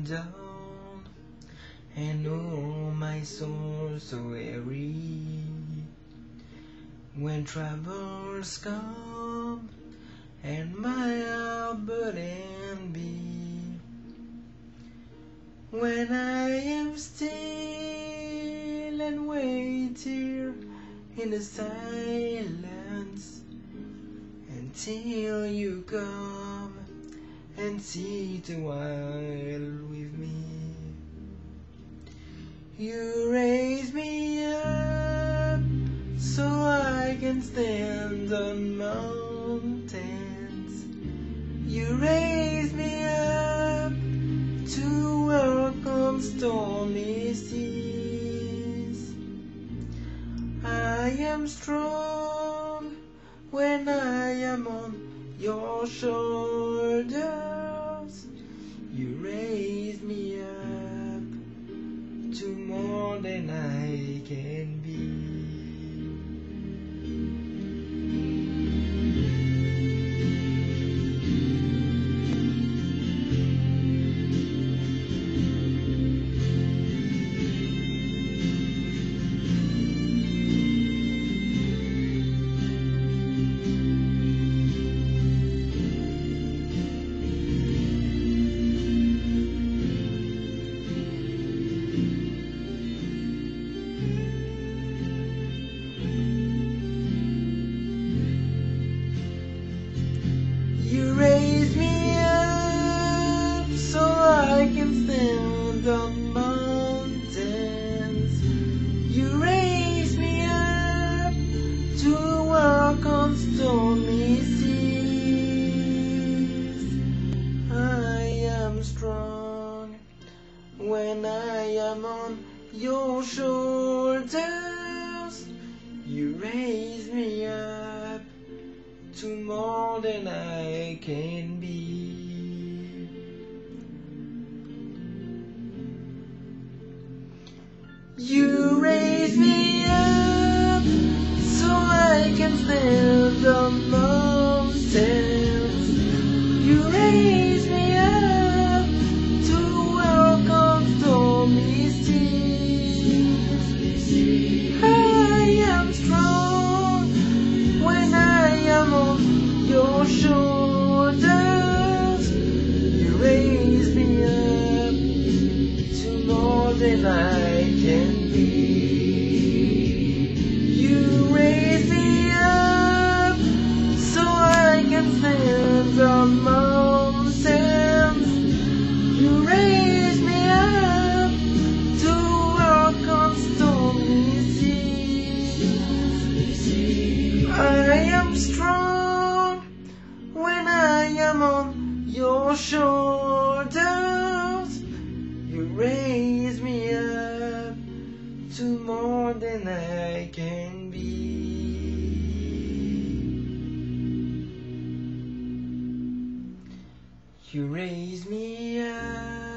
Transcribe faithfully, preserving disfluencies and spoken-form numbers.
down, and oh, my soul so weary. When troubles come and my heart burden be, when I am still and wait here in the silence until you come and sit a while with me. You raise me up so I can stand on mountains. You raise me up to walk on stormy seas. I am strong when I am on your shoulders. You raise me up to more than I can be. You raise me up so I can stand on mountains. You raise me up to walk on stormy seas. I am strong when I am on your shoulders. You raise me up to more than I can be. You raise me up so I can stand on mountains. You raise me up to walk on stormy seas. I am strong when I am on your shoulders. You raise me up to more than I can be. You raise me up so I can stand on mountains. You raise me up to walk on stormy seas. I am strong when I am on your shoulders. You raise me up to more than I can be. You raise me up